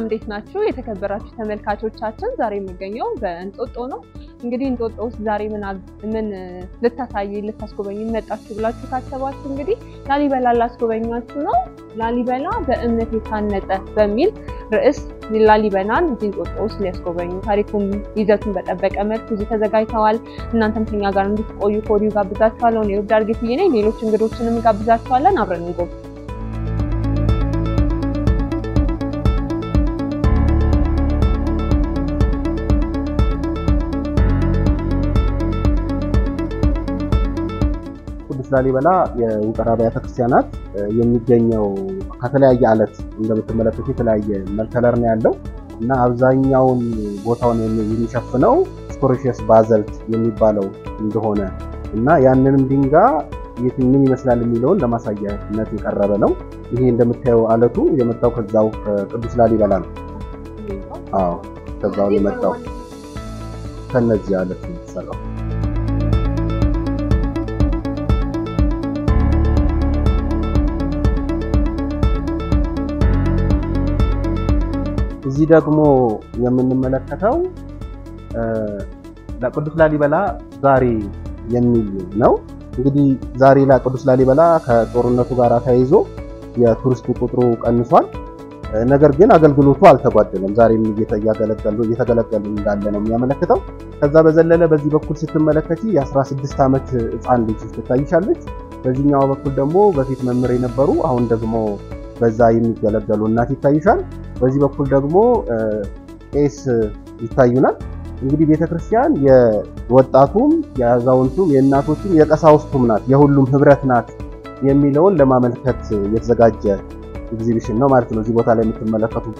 እንዴት ናችሁ የተከበራችሁ ተመልካቾቻችን ዛሬ የሚገኘው በእንጦጦ ነው እንግዲህ እንጦጦ ውስጥ ዛሬ ምን ልታስጎበኙ መጣችሁ ብላችሁ ካሰባችሁ እንግዲህ ላሊበላ ላስጎበኛችሁ ነው ላሊበላ በእምነት የታነጸ በሚል ርዕስ ላሊበላን እንጦጦ ውስጥ ሊያስጎበኙ ታሪኩን ይዘቱን በጠበቀ መልኩ ተዘጋጅተዋል እናንተም ከኛ ጋር እንድትቆዩ ኮዲው ጋብዛችኋለሁ ነው ዳርጌት ይኔ ሌሎች እንግዶችንም ጋብዛችኋለን አብረን እንጎብ ላሊበላ የውቅር አብያተ ክርስቲያናት የሚገኘው ከተለያየ አለት እንደምትመለከቱት የተለያየ መልከለር ነው ያለው እና አብዛኛውን ቦታውን የሚሸፍነው ስኮሪሺየስ ባዘልት የሚባለው እንደሆነ እና ያንንም ድንጋይ ምን ይመስላል የሚለውን ለማሳያነት የቀረበ ነው ይሄ እንደምታየው አለቱ የመጣው ከዛው ቅዱስ ላሊበላ ነው አዎ ከዛው የመጣው ከነዚህ አለት ተሰራው እዚህ ደግሞ የምንመለከተው ለቅዱስ ላሊበላ ዛሬ የሚል ነው እንግዲህ ዛሬ ለቅዱስ ላሊበላ ከጦርነቱ ጋር ተያይዞ የቱሪስት ቁጥሩ ቀንሷል ነገር ግን አገልግሎቱ አልተጓደለም ዛሬም እየተገለገሉ እንዳለ ነው የሚያመለክተው ከዛ በዘለለ በዚህ በኩል ስትመለከቺ የ16 ዓመት ህፃን ልጅ ትታይሻለች በዚህኛው በኩል ደግሞ በፊት መምህር የነበሩ አሁን ደግሞ በዛ የሚገለገሉ እናት ይታይሻል በዚህ በኩል ደግሞ ቄስ ይታዩናል እንግዲህ ቤተክርስቲያን የወጣቱም የአዛውንቱም የእናቶችም የቀሳውስቱም ናት የሁሉም ህብረት ናት የሚለውን ለማመልከት የተዘጋጀ ኤግዚቢሽን ነው ማለት ነው እዚህ ቦታ ላይ የምትመለከቱት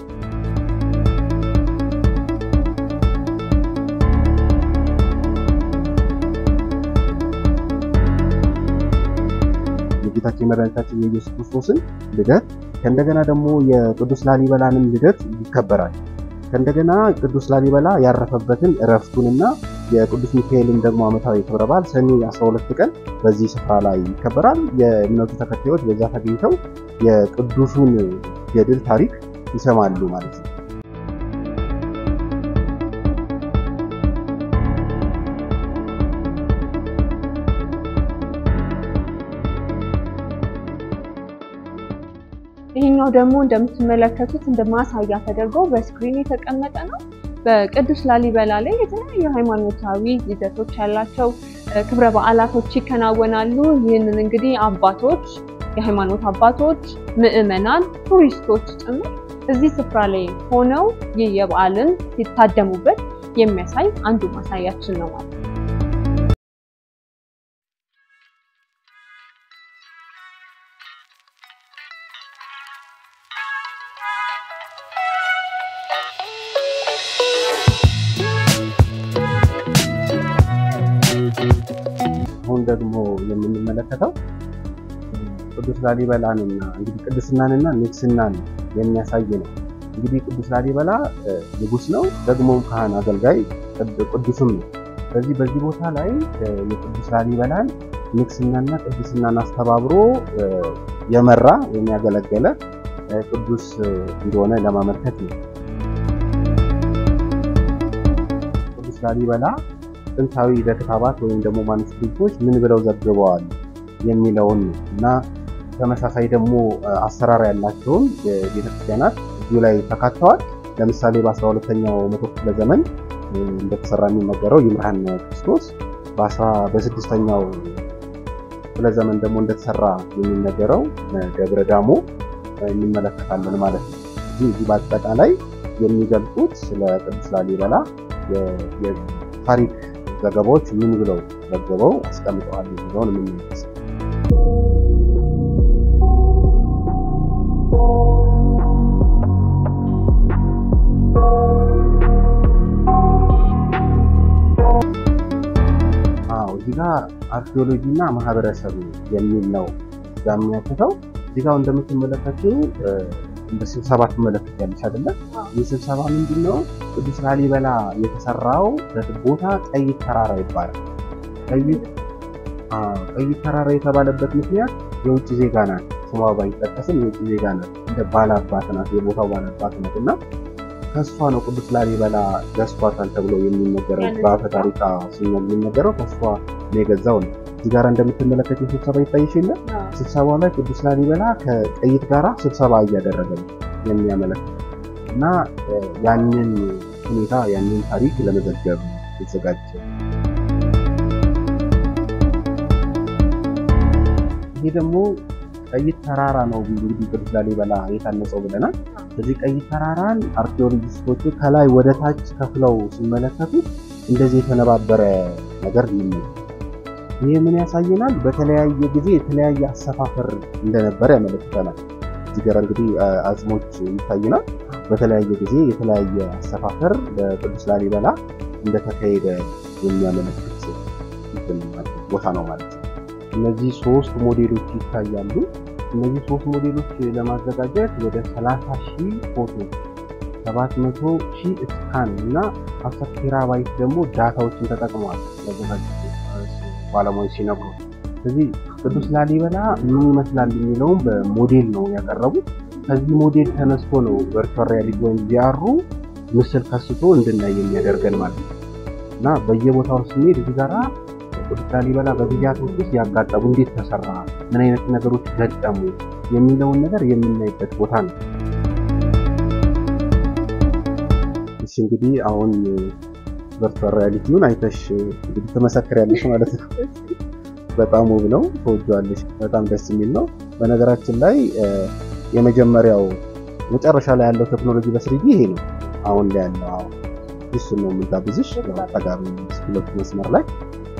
የጌታችን መድኃኒታችን ኢየሱስ ክርስቶስን ልደት ከእንደገና ደግሞ የቅዱስ ላሊበላንም ልደት ይከበራል ከእንደገና ቅዱስ ላሊበላ ያረፈበትን እረፍቱንና የቅዱስ ሚካኤልን ደግሞ ዓመታዊ ክብረ በዓል ሰኔ 12 ቀን በዚህ ስፍራ ላይ ይከበራል የእምነቱ ተከታዮች በዛ ተገኝተው የቅዱሱን የድል ታሪክ ይሰማሉ ማለት ነው ይሄኛው ደግሞ እንደምትመለከቱት እንደማሳያ ተደርጎ በስክሪን የተቀመጠ ነው በቅዱስ ላሊበላ ላይ የተለያዩ ሃይማኖታዊ ይዘቶች ያላቸው ክብረ በዓላቶች ይከናወናሉ ይህንን እንግዲህ አባቶች የሃይማኖት አባቶች ምዕመናን ቱሪስቶች ጭምር እዚህ ስፍራ ላይ ሆነው የበዓልን ሲታደሙበት የሚያሳይ አንዱ ማሳያችን ነው ማለት ደግሞ የምንመለከተው ቅዱስ ላሊበላንና እንግዲህ ቅድስናንና ንግስናን የሚያሳይ ነው እንግዲህ ቅዱስ ላሊበላ ንጉስ ነው ደግሞ ካህን አገልጋይ ቅዱስም ነው በዚህ ቦታ ላይ የቅዱስ ላሊበላን ንግስናና ቅድስናን አስተባብሮ የመራ የሚያገለግለ ቅዱስ እንደሆነ ለማመልከት ነው ቅዱስ ላሊበላ ጥንታዊ በክታባት ወይም ደግሞ ማኑስክሪፕቶች ምን ብለው ዘግበዋል የሚለውን እና ተመሳሳይ ደግሞ አሰራር ያላቸውን ቤተክርስቲያናት እዚህ ላይ ተካተዋል ለምሳሌ በ12ኛው መቶ ክፍለ ዘመን እንደተሰራ የሚነገረው ይምርሃነ ክርስቶስ በ6ኛው ክፍለ ዘመን ደግሞ እንደተሰራ የሚነገረው ደብረ ዳሞ እንመለከታለን ማለት ነው እዚህ በአጠቃላይ የሚገልጹት ስለ ቅዱስ ላሊበላ የታሪክ ዘገባዎች ምን ብለው ዘገበው አስቀምጠዋል የሚለውን እንመለከታለን እዚህ ጋር አርኪኦሎጂና ማህበረሰብ የሚል ነው የሚያተተው እዚህ ጋር እንደምትመለከቱ እንደ ስብሰባ ትመለከታለች አይደለ የስብሰባ ምንድነው ቅዱስ ላሊበላ የተሰራው ቦታ ቀይ ተራራ ይባላል ቀይ ተራራ የተባለበት ምክንያት የውጭ ዜጋ ናት ስሟ ባይጠቀስም የውጭ ዜጋ ናት እንደ ባላባት ናት የቦታው ባላባት ናትና ከሷ ነው ቅዱስ ላሊበላ ገዝቷታል ተብሎ የሚነገረው በአፈ ታሪክ የሚነገረው ከሷ ነው የገዛው ነው። እዚህ ጋር እንደምትመለከቱ ስብሰባ ይታይሽ የለ ስብሰባው ላይ ቅዱስ ላሊበላ ከቀይት ጋራ ስብሰባ እያደረገ ነው የሚያመለክት እና ያንን ሁኔታ ያንን ታሪክ ለመዘገብ የተዘጋጀ ይሄ ደግሞ ቀይት ተራራ ነው እንግዲህ ቅዱስ ላሊበላ የታነጸው ብለናል። ስለዚህ ቀይት ተራራን አርኪኦሎጂስቶቹ ከላይ ወደ ታች ከፍለው ሲመለከቱ እንደዚህ የተነባበረ ነገር ነው። ይሄ ምን ያሳየናል? በተለያየ ጊዜ የተለያየ አሰፋፈር እንደነበረ ያመለክተናል። እዚህ ጋር እንግዲህ አጽሞች ይታዩናል። በተለያየ ጊዜ የተለያየ አሰፋፈር በቅዱስ ላሊበላ እንደተካሄደ የሚያመለክት ቦታ ነው ማለት ነው። እነዚህ 3 ሞዴሎች ይታያሉ። እነዚህ 3 ሞዴሎች ለማዘጋጀት ወደ 30,000 ፎቶ 700,000 ስካን እና 10 ቴራባይት ደግሞ ዳታዎችን ተጠቅመዋል ለማዘጋጀት ባለሙያዎች ሲነግሩ። ስለዚህ ቅዱስ ላሊበላ ምን ይመስላል የሚለውን በሞዴል ነው ያቀረቡት። ከዚህ ሞዴል ተነስቶ ነው ቨርቹዋል ሪያሊቲ ወይም ቪአር ምስል ከስቶ እንድናይ የሚያደርገን ማለት ነው እና በየቦታው ስንሄድ እዚህ ጋራ ቅዱስ ላሊበላ በጊዜያቶች ውስጥ ያጋጠሙ እንዴት ተሰራ፣ ምን አይነት ነገሮች ገጠሙ የሚለውን ነገር የምናይበት ቦታ ነው። እሺ እንግዲህ አሁን ቨርቹዋል ሪያሊቲውን አይተሽ እንግዲህ ተመሰክሪያለሽ ማለት ነው። በጣም ውብ ነው፣ ተወጇለሽ። በጣም ደስ የሚል ነው። በነገራችን ላይ የመጀመሪያው መጨረሻ ላይ ያለው ቴክኖሎጂ በስሪዲ ይሄ ነው። አሁን ላይ ያለው እሱ ነው የምጋብዝሽ ተጋሩ ሁለት መስመር ላይ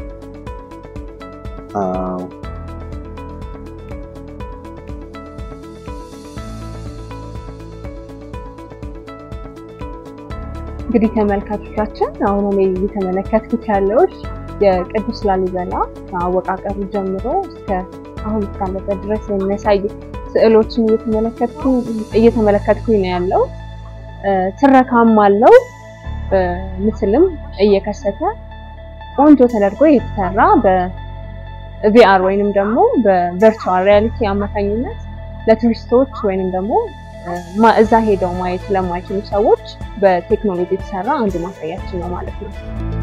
እንግዲህ ተመልካቾቻችን አሁን እኔ እየተመለከትኩት ያለው የቅዱስ ላሊበላ አወቃቀሩ ጀምሮ እስከ አሁን እስካለበት ድረስ የሚያሳይ ስዕሎችን እየተመለከትኩኝ ነው ያለው። ትረካም አለው፣ ምስልም እየከሰተ ቆንጆ ተደርጎ የተሰራ በቪአር ወይንም ደግሞ በቨርቹዋል ሪያሊቲ አማካኝነት ለቱሪስቶች ወይንም ደግሞ እዛ ሄደው ማየት ለማይችሉ ሰዎች በቴክኖሎጂ የተሰራ አንድ ማሳያችን ነው ማለት ነው።